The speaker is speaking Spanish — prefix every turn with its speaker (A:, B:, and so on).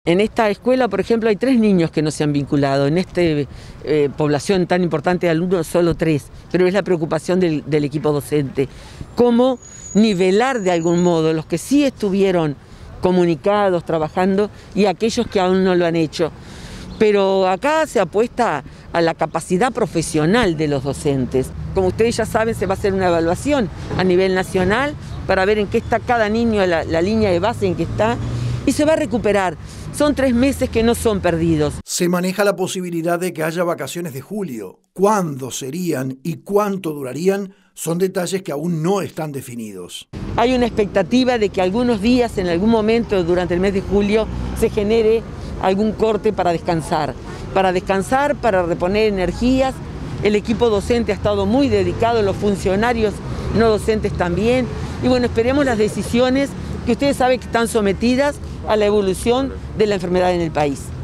A: En esta escuela, por ejemplo, hay 3 niños que no se han vinculado. En esta población tan importante de alumnos, solo 3. Pero es la preocupación del equipo docente. ¿Cómo nivelar de algún modo los que sí estuvieron comunicados, trabajando, y aquellos que aún no lo han hecho? Pero acá se apuesta a la capacidad profesional de los docentes. Como ustedes ya saben, se va a hacer una evaluación a nivel nacional para ver en qué está cada niño, la línea de base en que está, y se va a recuperar. Son 3 meses que no son perdidos.
B: Se maneja la posibilidad de que haya vacaciones de julio. ¿Cuándo serían y cuánto durarían? Son detalles que aún no están definidos.
A: Hay una expectativa de que algunos días, en algún momento durante el mes de julio, se genere algún corte para descansar, para reponer energías. El equipo docente ha estado muy dedicado, los funcionarios no docentes también. Y bueno, esperemos las decisiones que ustedes saben que están sometidas a la evolución de la enfermedad en el país.